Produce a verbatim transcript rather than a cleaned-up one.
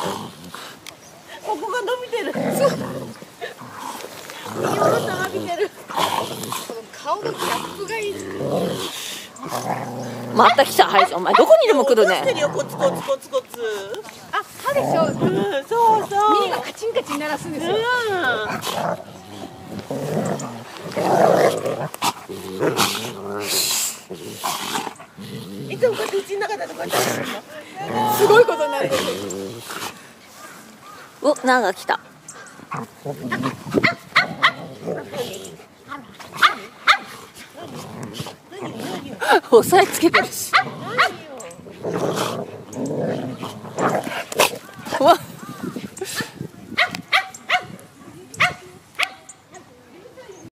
ここが伸びてる。見下ろした伸びてる。この顔のギャップがいい。 また来た。はい、お前どこにでも来るね。 コツコツコツコツ。 あ、歯でしょ。 うん、そうそう。 耳がカチンカチン鳴らすんですよ。 うん。いつもこうやって口の中だとこうやって。 すごいことになる。 お、なんか来た。押さえつけてるし。